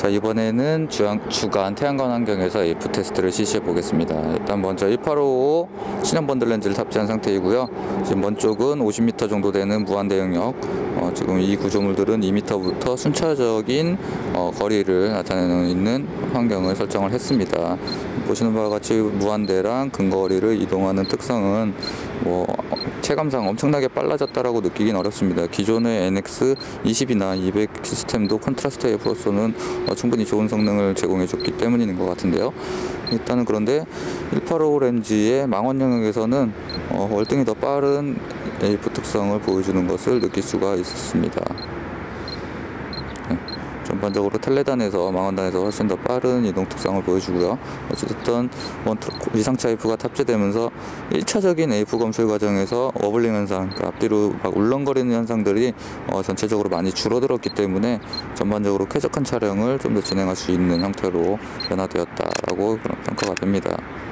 자, 이번에는 주간 태양광 환경에서 AF 테스트를 실시해 보겠습니다. 일단 먼저 1855 신형 번들 렌즈를 탑재한 상태이고요. 지금 먼 쪽은 50m 정도 되는 무한대 영역, 지금 이 구조물들은 2m부터 순차적인 거리를 나타내는 있는 환경을 설정을 했습니다. 보시는 바와 같이 무한대랑 근거리를 이동하는 특성은 체감상 엄청나게 빨라졌다라고 느끼긴 어렵습니다. 기존의 NX20이나 200 시스템도 컨트라스트 AF로서는 충분히 좋은 성능을 제공해줬기 때문인 것 같은데요. 일단은 그런데 185 렌즈의 망원 영역에서는 월등히 더 빠른 AF 특성을 보여주는 것을 느낄 수가 있었습니다. 전반적으로 텔레단에서 망원단에서 훨씬 더 빠른 이동 특성을 보여주고요. 어쨌든 위상차 AF가 탑재되면서 1차적인 AF 검출 과정에서 워블링 현상, 그러니까 앞뒤로 막 울렁거리는 현상들이 전체적으로 많이 줄어들었기 때문에 전반적으로 쾌적한 촬영을 좀 더 진행할 수 있는 형태로 변화되었다라고 그런 평가가 됩니다.